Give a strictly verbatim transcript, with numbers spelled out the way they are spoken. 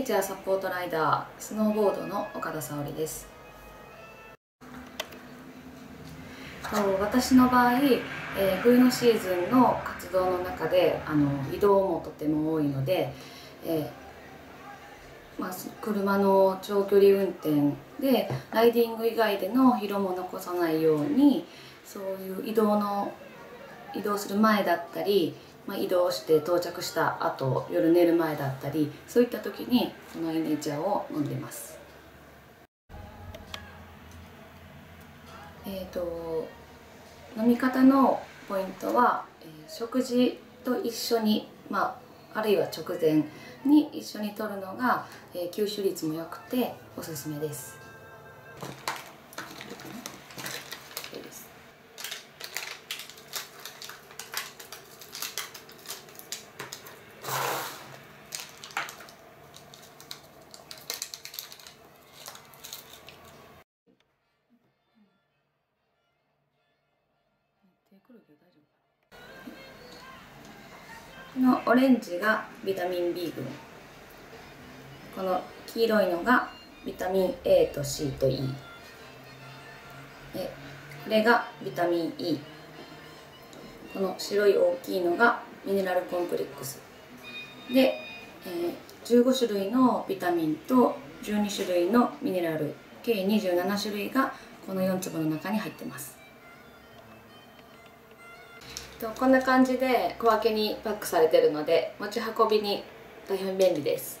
ネイチャーサポートライダースノーボードの岡田沙織です。私の場合、えー、冬のシーズンの活動の中であの移動もとても多いので、えーまあ、車の長距離運転でライディング以外での疲労も残さないように、そういう移動の移動する前だったり、まあ、移動して到着した後、夜寝る前だったり、そういった時にこのエネチャーを飲んでます。えーと飲み方のポイントは、えー、食事と一緒に、まあ、あるいは直前に一緒に摂るのが、えー、吸収率も良くておすすめです。このオレンジがビタミン B 群、この黄色いのがビタミン A と C と E、 でこれがビタミン E、 この白い大きいのがミネラルコンプレックスで、えー、じゅうごしゅるいのビタミンとじゅうにしゅるいのミネラル、計にじゅうななしゅるいがこのよんつぶの中に入ってます。こんな感じで小分けにパックされているので持ち運びに大変便利です。